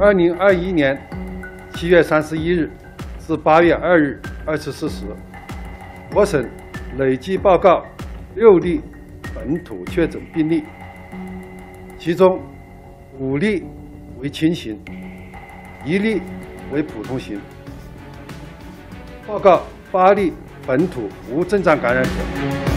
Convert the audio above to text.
2021年7月31日至8月2日24时，我省累计报告6例本土确诊病例，其中5例为轻型，1例为普通型，报告8例本土无症状感染者。